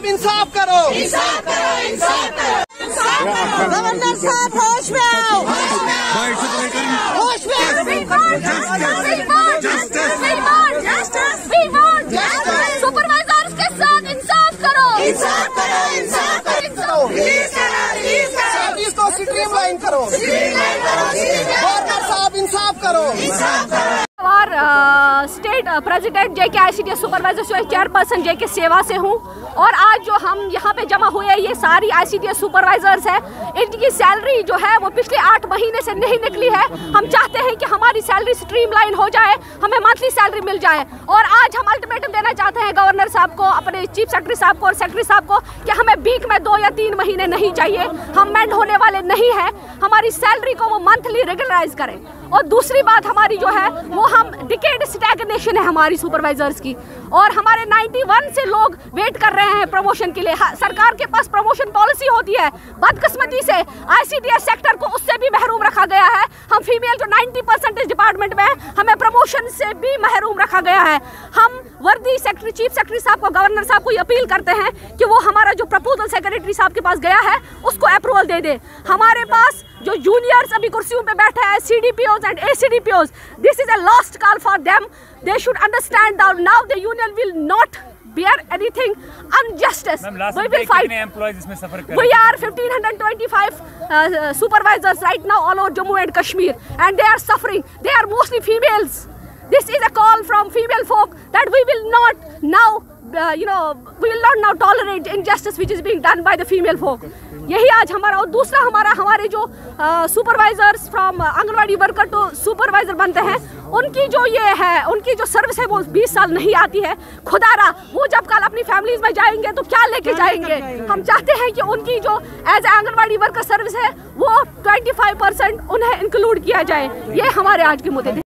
साहब इंसाफ करो, गवर्नर साहब होश में आओ, होश में सुपरवाइजर्स के साथ इंसाफ करो, सर्विस को स्ट्रीमलाइन करो, गवर्नर साहब इंसाफ करो। और state president JK ICDS supervisor chairperson JK सेवा से हूँ और आज जो हम यहाँ पे जमा हुए ये सारी आईसीडीएस सुपरवाइजर्स है, इनकी सैलरी जो है वो पिछले 8 महीने से नहीं निकली है। हम चाहते हैं कि हमारी सैलरी स्ट्रीमलाइन हो जाए, हमें मंथली सैलरी मिल जाए और आज हम अल्टीमेटम देना चाहते हैं गवर्नर साहब को, अपने चीफ सेक्रेटरी साहब को और सेक्रेटरी साहब को कि हमें वीक में 2 या 3 महीने नहीं चाहिए, हम मेंड होने वाले नहीं हैं, हमारी सैलरी को वो मंथली रेगुलराइज करें। और दूसरी बात हमारी जो है वो हम डिकेड स्टैग्नेशन है हमारी सुपरवाइजर्स की और हमारे 91 से लोग वेट कर रहे हैं प्रमोशन के लिए। सरकार के पास प्रमोशन पॉलिसी होती है, बदकिस्मती से आईसीडीएस सेक्टर को उससे भी महरूम रखा गया है। हम फीमेल जो 90% डिपार्टमेंट में हमें प्रमोशन से भी महरूम रखा गया है। हम वर्दी सेक्रेटरी चीफ सेक्रेटरी साहब को, गवर्नर साहब को ये अपील करते हैं कि वो हमारा जो प्रपोजल सेक्रेटरी साहब के पास गया है उसको अप्रूवल दे दे। हमारे पास जो जूनियर्स अभी कुर्सियों पे बैठे हैं, CDPOs and ACDPOs, this is a last call for them. They should understand that now the union will not bear anything injustice. We will fight. We are 1525 supervisors right now all over Jammu and Kashmir, and they are suffering. They are mostly females. This is a call from female folk that we will not now, we will not now tolerate injustice which is being done by the female folk. यही आज हमारा। और दूसरा हमारे जो supervisors from anganwadi worker to supervisor बनते हैं, उनकी जो ये है, उनकी जो सर्विस है वो 20 साल नहीं आती है। खुदारा वो जब कल अपनी फैमिलीज में जाएंगे तो क्या लेके जाएंगे। हम चाहते हैं कि उनकी जो as a anganwadi worker service है वो 25% उन्हें इंक्लूड किया जाए। ये हमारे आज के मुद्दे थे।